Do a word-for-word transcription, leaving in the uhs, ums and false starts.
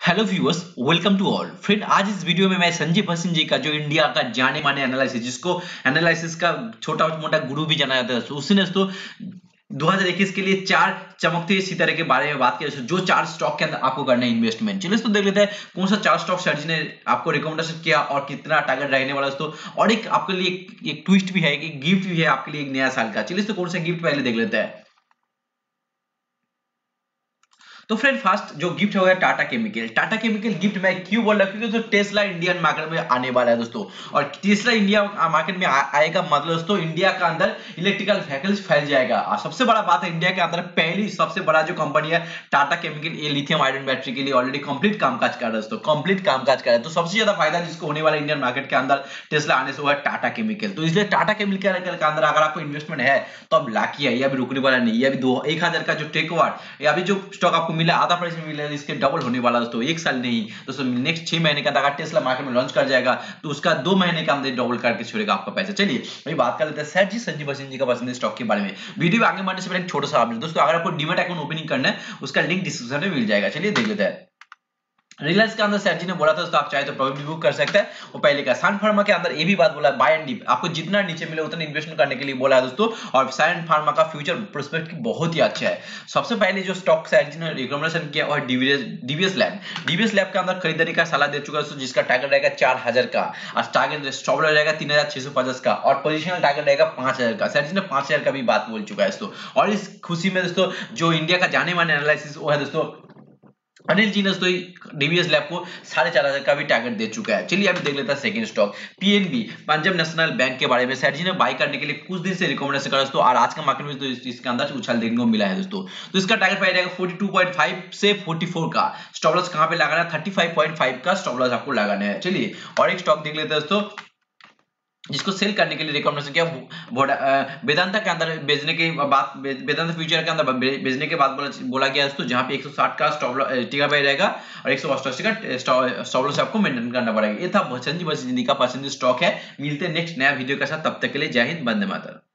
Hello viewers, welcome to all friend. आज इस video में मैं संजीव भसीन जी का जो इंडिया का जाने माने एनालिसिस, जिसको एनालिसिस का छोटा मोटा गुरु भी जाना जाता है, तो उसने दोस्तों दो हज़ार इक्कीस के लिए चार चमकते सितारे के बारे में बात की, जो चार स्टॉक के अंदर आपको करना है इन्वेस्टमेंट। चलिए तो देख लेते हैं कौन सा चार स्टॉक सर जी ने आपको रिकमेंडेशन किया और कितना टारगेट रहने वाला दोस्तों। और एक आपके लिए एक, एक ट्विस्ट भी है, एक गिफ्ट भी है आपके लिए एक नया साल का। चलिए तो कौन सा गिफ्ट पहले देख लेते हैं। तो फ्रेंड फर्स्ट जो गिफ्ट होगा Tata chemical. Tata chemical gift मैं क्यों बोल रहा हूं, क्योंकि दोस्तों टेस्ला इंडियन मार्केट में आने वाला है दोस्तों। और टेस्ला इंडिया मार्केट में आ, आएगा मतलब दोस्तों इंडिया का अंदर इलेक्ट्रिकल व्हीकल्स फैल जाएगा। और सबसे बड़ा बात है, इंडिया के अंदर पहली सबसे बड़ा जो कंपनी है टाटा केमिकल, ये लिथियम आयरन बैटरी के लिए ऑलरेडी कंप्लीट कामकाज कर रहा है दोस्तों, कंप्लीट कामकाज कर रहा है। तो सबसे ज्यादा फायदा जिसको होने वाला इंडियन मार्केट के अंदर टेस्ला आने से हुआ टाटा केमिकल। तो इसलिए टाटा केमिकल के अंदर अगर आपको इन्वेस्टमेंट है तो अब लाकी है, ये अभी रुकने वाला नहीं। ये अभी दो एक हजार का जो टेक अवार्ड, या अभी जो स्टॉक आपको मिला आधा प्राइस में मिला, इसके डबल होने वाला दोस्तों। एक साल नहीं दोस्तों, नेक्स्ट छह महीने का अगर टेस्ला मार्केट में लॉन्च कर जाएगा तो उसका दो महीने का अंदर डबल करके छोड़ेगा आपका पैसा। चलिए अभी बात कर लेते हैं सर जी संजीव भसीन जी का पसंदीदा स्टॉक के बारे में। वीडियो आगे बढ़ने से पहले एक छोटा सा अपडेट दोस्तों, अगर आपको डीमैट अकाउंट ओपनिंग करना है उसका लिंक डिस्क्रिप्शन में मिल जाएगा। चलिए देख लेते हैं। रिलायंस के अंदर सर जी ने बोला था दोस्तों, आप चाहे तो प्रॉफिट बुक कर सकते हैं। वो पहले का सन फार्मा के अंदर ये भी बात बोला, बाय एंड डिप, आपको जितना नीचे मिले उतना इन्वेस्टमेंट करने के लिए बोला है दोस्तों। और सन फार्मा का फ्यूचर प्रोस्पेक्ट बहुत ही अच्छा है। सबसे पहले जो स्टॉक सर जी ने रिकमेंडेशन किया और DVS DVS lab DVS lab के अंदर खरीदारी का सलाह दे चुका है दोस्तों, जिसका टारगेट रहेगा चार हजार का और टारगेट स्टॉप लॉस रहेगा तीन हजार छह सौ पचास का और पोजिशनल टारगेट रहेगा पांच हजार का। सर जी ने पांच हजार का भी बात बोल चुका है दोस्तों। और इस खुशी में दोस्तों जो इंडिया का जाने माने एनालिसिस वो है दोस्तों अनिल जी ने दोस्तों डीवीएस लैब को साढ़े चार हजार का भी टारगेट दे चुका है। चलिए अभी देख लेते हैं second stock PNB, Punjab national bank के बारे में। सर जी ने बाय करने के लिए कुछ दिन से रिकमेंडेशन करा दोस्तों, और आज का मार्केट में तो इसके अंदर उछाल देखने को मिला है दोस्तों। तो इसका टारगेट प्राइस रहेगा बयालीस पॉइंट पाँच से चौवालीस का। स्टॉप लॉस कहां पे लगाना है, पैंतीस पॉइंट पाँच का स्टॉप लॉस आपको लगाना है। चलिए और एक स्टॉक देख लेते हैं दोस्तों, जिसको सेल करने के लिए रिकमेंडेशन किया वेदांता के अंदर बेचने के बाद, वेदांता फ्यूचर के अंदर बेचने के बाद बोला, बोला गया दोस्तों, जहां पे एक सौ साठ का स्टॉप टिका प्राइस रहेगा और एक सौ अठासी का स्टॉप लॉस आपको मेंटेन करना पड़ेगा। ये था संजीव भसीन जी का पसंदीदा स्टॉक है। मिलते हैं नेक्स्ट नया वीडियो के साथ, तब तक के लिए जय हिंद, वंदे मातरम।